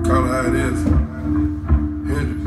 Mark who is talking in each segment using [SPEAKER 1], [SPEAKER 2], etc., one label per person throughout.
[SPEAKER 1] Call it how it is. Hendrix.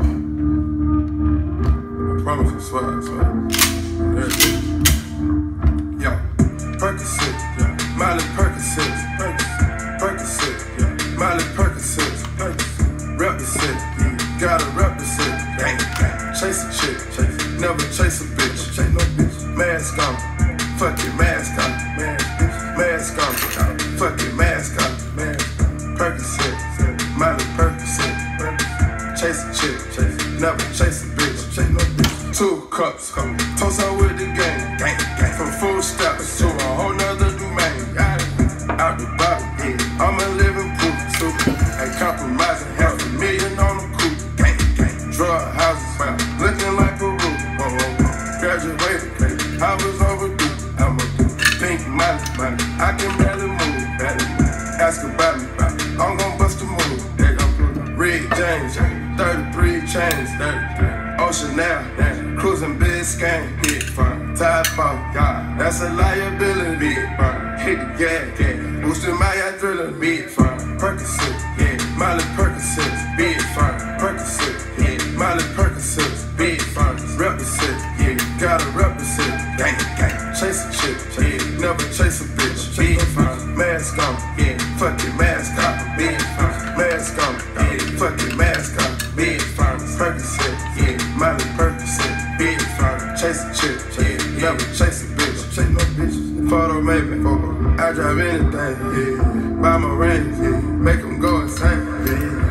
[SPEAKER 1] I promise I swear, I swear. There it is. Yo, Percocet, yeah. Miley Percocet, Percocet, yeah. Miley Percocet, represent, yeah. Gotta represent, gang, gang. Chase a chick, never chase a bitch, chase no bitch. Mask on, fuck it, mask on, mask on, fuck it, mask on, Percocet, Miley Percocet, chase a chick, never chase a bitch, chase no bitch. 2 cups, toast out with the gang, gang, gang. From full steps to a whole nother domain, out the bottom, yeah. I'm a living proof, so ain't compromising, $500,000 on the coupe, gang, gang. Drug houses, looking like a roof, graduated, I was overdue, I'm a pink money, I can barely move, ask about me, I'm gon' bust a move, Red James, 33 chains, Ocean now, cruising Biscayne, hit fun, tie ball, that's a liability, hit the gas, boosting my adrenaline, big fun, Percocet, yeah, Miley Percocet, big fun, Percocet, yeah, Miley Percocet, big fun, represent, yeah, gotta represent, gang, gang, chase a chick, yeah, never chase a bitch, big fun, mask on, yeah, fuck it, mask on, big fun, mask on, yeah, fuck it, mask on, big fun, Percocet, yeah, Miley Percocet, big fun, chase a chick, yeah, never chase a bitch, chase no bitches, photo maybe, I drive anything, yeah, buy my rings, yeah, make them go insane, yeah.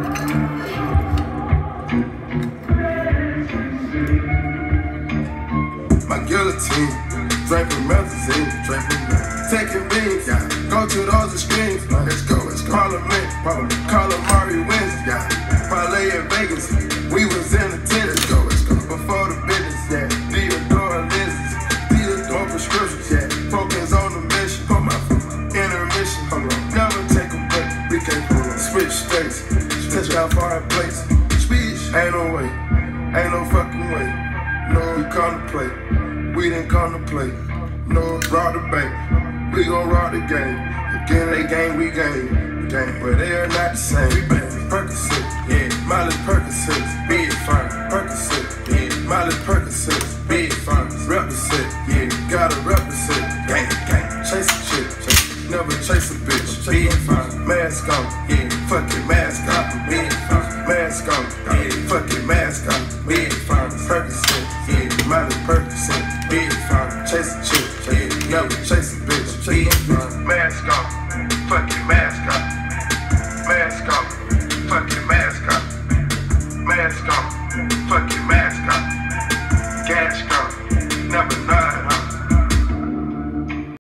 [SPEAKER 1] My guillotine, drink from methazine, taking beans, yeah. Go to those extremes, let's go, Parliament, call them Mari wins, yeah. Parlay in Vegas, we was in attendance, let's go, before the business, yeah. Theodore lenses, Theodore prescriptions, yeah. Focus on the mission, put my intermission, never take a break, we can't switch states, touch out foreign place, speech, ain't no way, ain't no fucking way, no, we come to play, we didn't come to play, no, rob the bank, we gon' rob the game, again they game, we game, but they are not the same, we bang, Percocet, yeah, Miley Percocet, big fun, Percocet, yeah, Miley Percocet, big fun, represent, yeah, gotta represent, gang, gang, chase a chick, never chase a bitch, big fun, mask on, yeah, fuck it, mask on, big fun, mask on, yeah, fuck it, mask on, big fun, Percocet, yeah, Miley Percocet, big fun, chase a chick, yeah, never chase a bitch, big fun, mask on, fuck it, mask on, mask on, fuck it, mask on, mask on, fuck it, mask on, gas gun, never none.